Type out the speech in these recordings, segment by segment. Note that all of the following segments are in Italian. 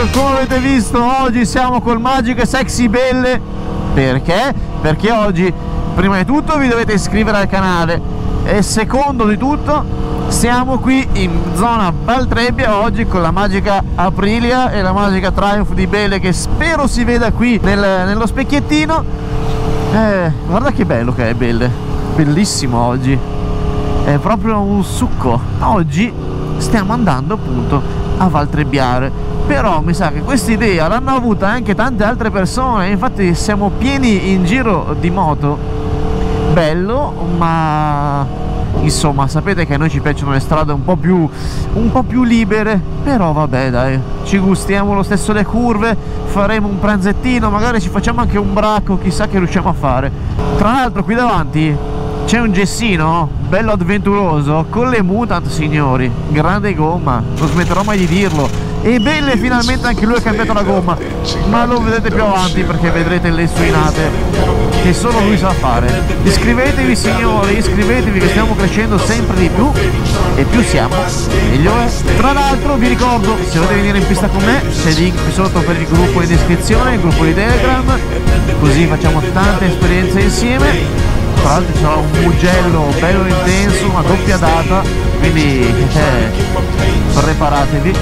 come avete visto oggi siamo col Magico e Sexy Belle. Perché? Perché oggi prima di tutto vi dovete iscrivere al canale e secondo di tutto siamo qui in zona Valtrebbia oggi con la magica Aprilia e la magica Triumph di Belle, che spero si veda qui nello specchiettino. Guarda che bello che è Belle, bellissimo oggi, è proprio un succo. Oggi stiamo andando appunto a Valtrebbiare, però mi sa che questa idea l'hanno avuta anche tante altre persone, infatti siamo pieni in giro di moto. Bello, ma insomma sapete che a noi ci piacciono le strade un po' più libere, però vabbè dai, ci gustiamo lo stesso le curve, faremo un pranzettino, magari ci facciamo anche un bracco, chissà che riusciamo a fare. Tra l'altro qui davanti c'è un Gessino bello avventuroso con le Mutant, signori, grande gomma, non smetterò mai di dirlo. E Belle finalmente anche lui ha cambiato la gomma, ma lo vedete più avanti perché vedrete le suinate che solo lui sa fare. Iscrivetevi signori, iscrivetevi che stiamo crescendo sempre di più e più siamo meglio è. Tra l'altro vi ricordo, se volete venire in pista con me c'è il link qui sotto per il gruppo in descrizione, il gruppo di Telegram, così facciamo tante esperienze insieme. Tra l'altro c'è un mugello bello intenso, una doppia data, quindi preparatevi.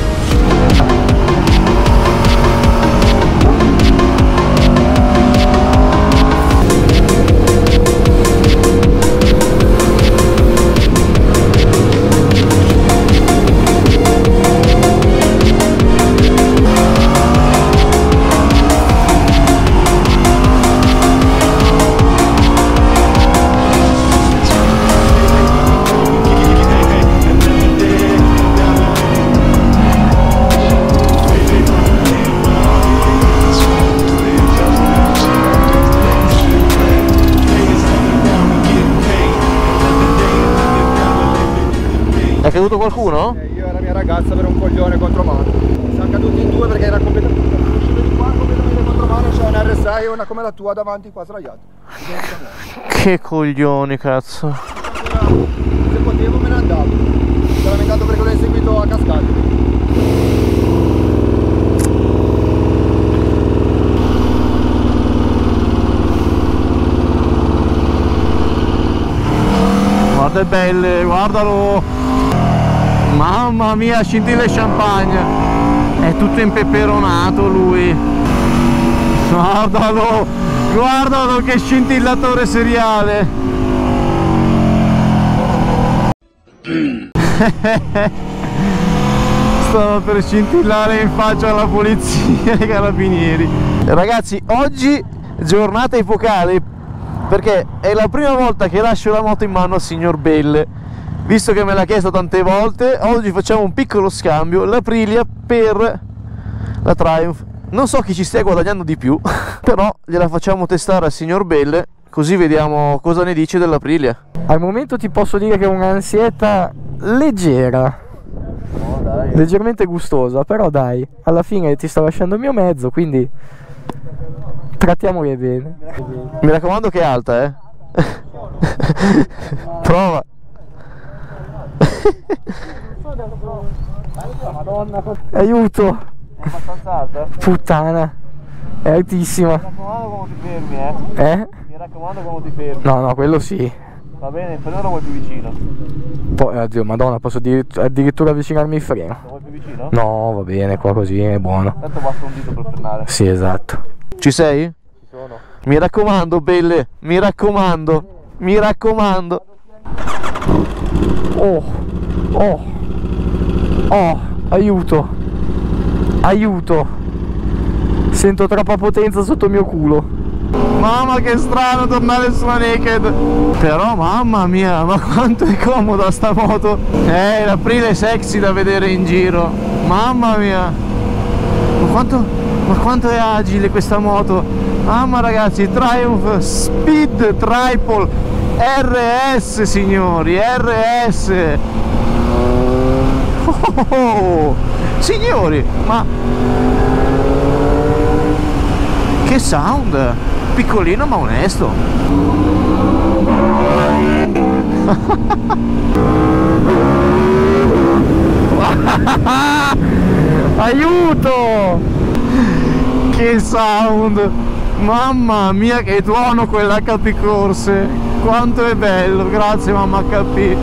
È caduto qualcuno? Io e la mia ragazza per un coglione contro mano. Siamo caduti in due perché era completamente uscito di qua, completamente contro mano, c'è un R6 e una come la tua davanti qua sdraiato. Che coglioni, cazzo. Se potevo me ne andavo. Mi sono lamentato perché l'ho inseguito a cascate. Guarda Belle, guardalo. Mamma mia, scintille champagne. È tutto impeperonato lui. Guardalo, guardalo che scintillatore seriale. Stava per scintillare in faccia alla polizia e ai carabinieri. Ragazzi, oggi giornata epocale perché è la prima volta che lascio la moto in mano al signor Belle. Visto che me l'ha chiesto tante volte, oggi facciamo un piccolo scambio, l'Aprilia per la Triumph. Non so chi ci stia guadagnando di più, però gliela facciamo testare al signor Belle, così vediamo cosa ne dice dell'Aprilia. Al momento ti posso dire che è un'ansietta leggera, leggermente gustosa, però dai, alla fine ti sta lasciando il mio mezzo, quindi trattiamoli bene. Mi raccomando che è alta, eh. Prova. Aiuto! È abbastanza alta? Puttana, è altissima. Mi raccomando quando ti fermi, Eh? Mi raccomando quando ti fermi. No, quello sì. Va bene, il freno lo vuoi più vicino? Poi, oddio, madonna, posso addirittura avvicinarmi il freno. Lo vuoi più vicino? No, va bene, qua così è buono. Tanto basta un dito per frenare. Sì, esatto. Ci sei? Ci sono. Mi raccomando Belle, mi raccomando, mi raccomando. Oh, aiuto. Aiuto. Sento troppa potenza sotto il mio culo. Mamma che strano tornare sulla naked. Però mamma mia, ma quanto è comoda sta moto. L'Aprilia è sexy da vedere in giro. Mamma mia. Ma quanto è agile questa moto. Mamma ragazzi, Triumph Speed Triple RS signori, RS. Signori, ma che sound, piccolino ma onesto. Aiuto! Che sound! Mamma mia che tuono quell'HP Corse! Quanto è bello! Grazie mamma HP!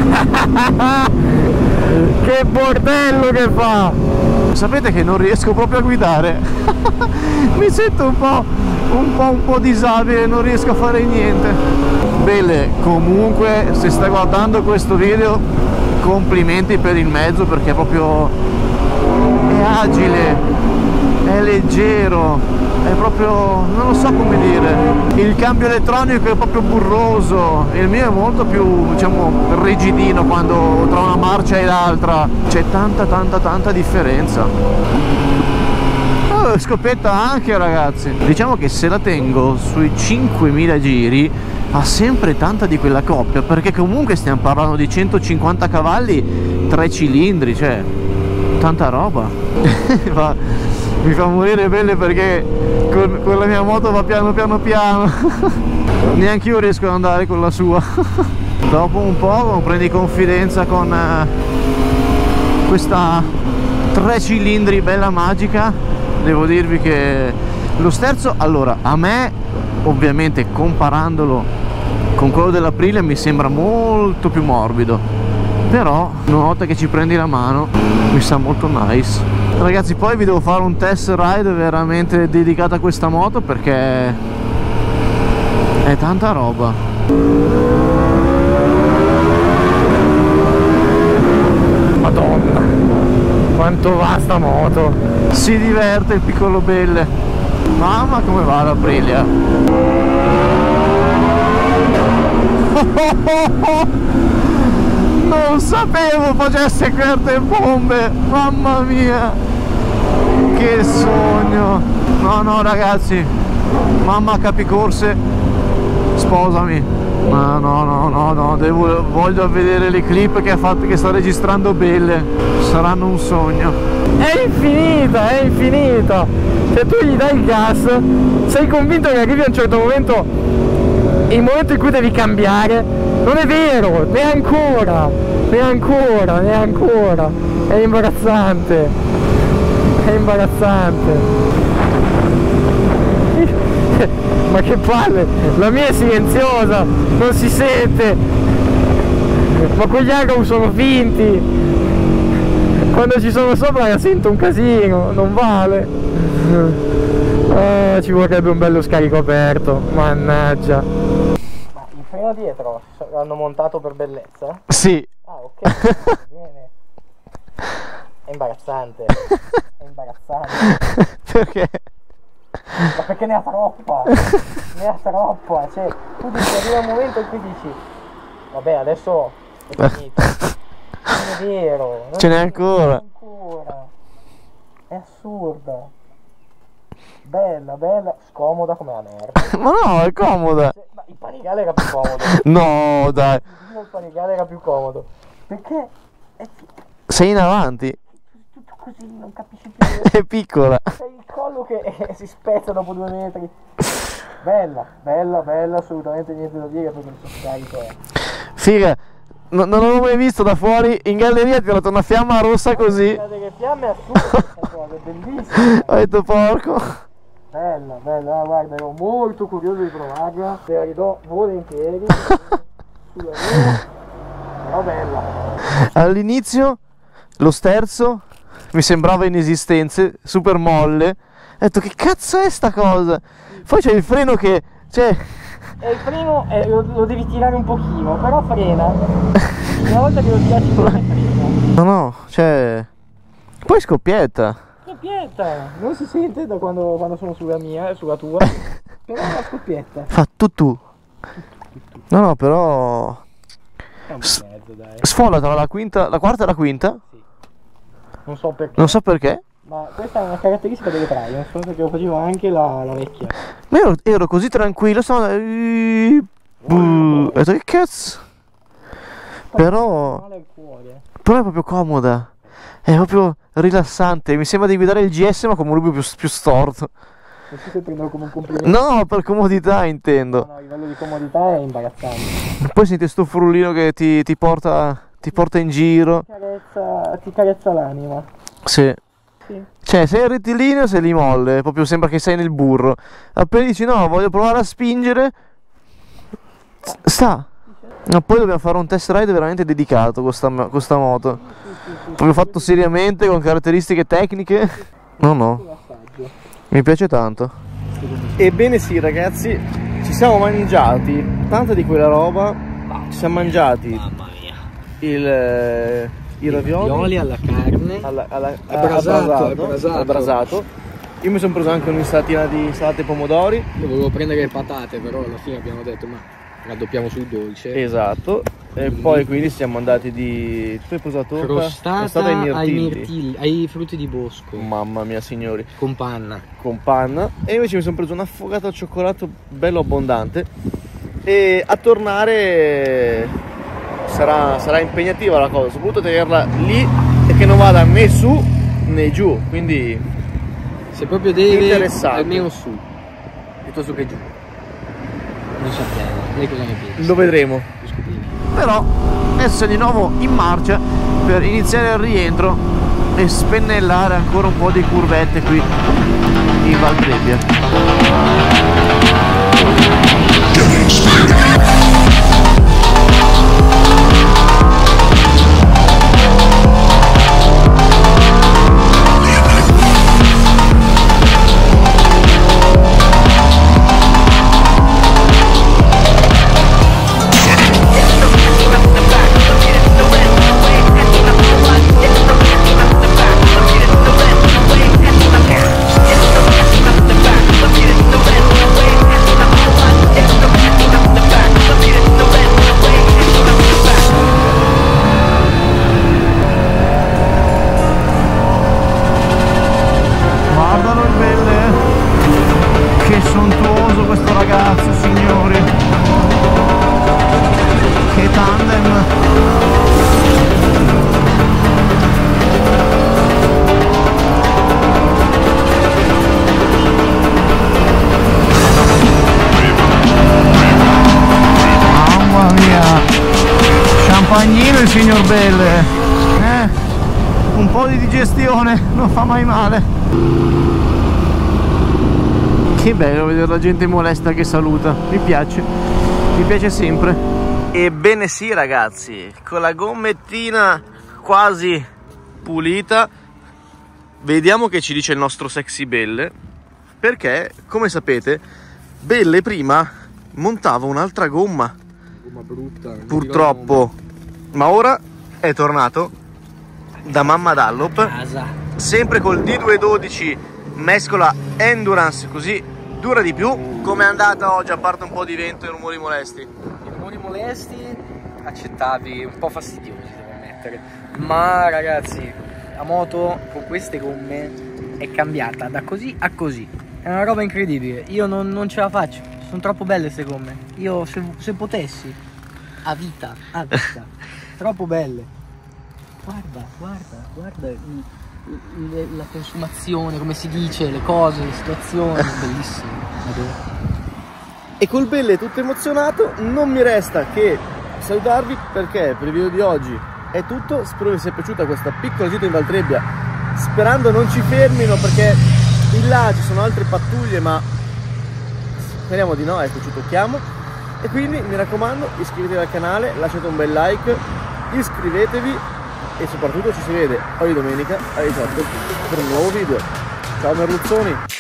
Che bordello che fa! Sapete che non riesco proprio a guidare? Mi sento un po' disabile, non riesco a fare niente. Bene, comunque se stai guardando questo video, complimenti per il mezzo, perché proprio è agile, è leggero, è proprio, non lo so come dire, il cambio elettronico è proprio burroso, il mio è molto più, diciamo, rigidino quando tra una marcia e l'altra, c'è tanta differenza. Scoppietta anche, ragazzi. Diciamo che se la tengo sui 5000 giri ha sempre tanta di quella coppia, perché comunque stiamo parlando di 150 cavalli, 3 cilindri, cioè tanta roba. Mi fa morire bene perché con la mia moto va piano. Neanche io riesco ad andare con la sua. Dopo un po', quando prendi confidenza con questa 3 cilindri bella magica, devo dirvi che lo sterzo, allora, a me ovviamente comparandolo con quello dell'Aprilia mi sembra molto più morbido, però una volta che ci prendi la mano mi sa molto nice. Ragazzi, poi vi devo fare un test ride veramente dedicato a questa moto, perché è tanta roba. Madonna, quanto va sta moto! Si diverte il piccolo Belle. Mamma come va l'Aprilia. Non sapevo facesse certe bombe. Mamma mia, che sogno. No ragazzi, mamma Capicorse, sposami. No, voglio vedere le clip che ha fatto, che sta registrando Belle. Saranno un sogno. È infinita! Se tu gli dai il gas, sei convinto che arrivi a un certo momento, il momento in cui devi cambiare. Non è vero, neanche ancora. È imbarazzante. Ma che palle, la mia è silenziosa, non si sente, ma quegli agro sono finti. Quando ci sono sopra la sento un casino, non vale. Ci vorrebbe un bello scarico aperto, mannaggia. Ma il freno dietro l'hanno montato per bellezza? Sì. Ah, ok, bene. È imbarazzante. Perché? Ma perché ne ha troppa? Cioè, tu dici, arriva un momento in cui dici, vabbè, adesso è finito. Non è vero, Ce n'è ancora. È assurda. Bella, scomoda come la merda. Ma no, è comoda. Ma il Panigale era più comodo. No, dai. Il Panigale era più comodo. Perché Sei in avanti. tutto così, non capisci più. È piccola. C'è il collo che si spezza dopo 2 metri. Bella, assolutamente niente da dire per questo scarico. Figa, non l'avevo mai visto da fuori. In galleria ha tirato una fiamma rossa così. Le fiamme assurde, è bellissima. Ho detto porco. Bella, guarda, ero molto curioso di provarla. Te la ridò volentieri. Sulla mia. Però bella. All'inizio lo sterzo mi sembrava inesistente, super molle. Ho detto che cazzo è sta cosa? Poi c'è il freno che, cioè, E il freno lo devi tirare un pochino, però frena. Una volta che lo tiri frena. no, cioè, poi scoppietta. Scoppietta! Non si sente da quando sono sulla mia, sulla tua. Però è una scoppietta. Fa tutto. No, però È un mezzo, dai. sfolla tra la quarta e la quinta. Sì. Non so perché. Non so perché. Ma questa è una caratteristica delle Triumph, perché lo faceva anche la vecchia. Ma ero così tranquillo, stavo... Ho detto che cazzo. Però Male al cuore. è proprio comoda. È proprio rilassante. Mi sembra di guidare il GS ma con un rubio più storto. Non so se prenderlo come un complimento. No, per comodità intendo. No, a livello di comodità è imbarazzante. Poi senti sto frullino che ti porta in giro. Ti carezza l'anima. Sì. Sì. Cioè, sei rettilineo, sei lì molle, proprio sembra che sei nel burro. Appena dici no, voglio provare a spingere, sta. Ma poi dobbiamo fare un test ride veramente dedicato con sta moto. Proprio fatto seriamente, con caratteristiche tecniche. No, mi piace tanto. Ebbene sì ragazzi, ci siamo mangiati tanta di quella roba. Ci siamo mangiati, mamma mia, i ravioli alla carne, al brasato. Io mi sono preso anche un'insalatina di insalate e pomodori. Io volevo prendere le patate, però alla fine abbiamo detto ma raddoppiamo sul dolce. Esatto. E poi quindi siamo andati di... Tu hai preso la torta? Crostata ai mirtilli, ai frutti di bosco. Mamma mia signori. Con panna. Con panna. E invece mi sono preso un affogato al cioccolato bello abbondante. E a tornare sarà impegnativa la cosa, soprattutto tenerla lì e che non vada né su né giù, quindi se proprio deve interessante. Almeno su, piuttosto che giù. Non sappiamo, lei cosa ne pensa? Lo vedremo. Però adesso siamo di nuovo in marcia per iniziare il rientro e spennellare ancora un po' di curvette qui in Val Trebbia. Il signor Belle, un po' di digestione non fa mai male. Che bello vedere la gente molesta che saluta, mi piace sempre. Ebbene sì ragazzi, con la gommettina quasi pulita, vediamo che ci dice il nostro Sexy Belle, perché come sapete Belle prima montava un'altra gomma brutta, purtroppo, ma ora è tornato da mamma Dallop, sempre col D212 mescola Endurance, così dura di più. Com'è andata oggi, a parte un po' di vento e rumori molesti? I rumori molesti accettabili, un po' fastidiosi devo ammettere, ma ragazzi la moto con queste gomme è cambiata da così a così, è una roba incredibile. Io non ce la faccio, sono troppo belle queste gomme. Io se potessi a vita troppo belle. Guarda la consumazione, come si dice, le cose, le situazioni, bellissime. E col Belle tutto emozionato non mi resta che salutarvi, perché per il video di oggi è tutto. Spero vi sia piaciuta questa piccola gita in Val Trebbia, sperando non ci fermino, perché in là ci sono altre pattuglie, ma speriamo di no, ecco, ci tocchiamo. E quindi mi raccomando, iscrivetevi al canale, lasciate un bel like, iscrivetevi e soprattutto ci si vede ogni domenica alle 18 per un nuovo video. Ciao merluzzoni!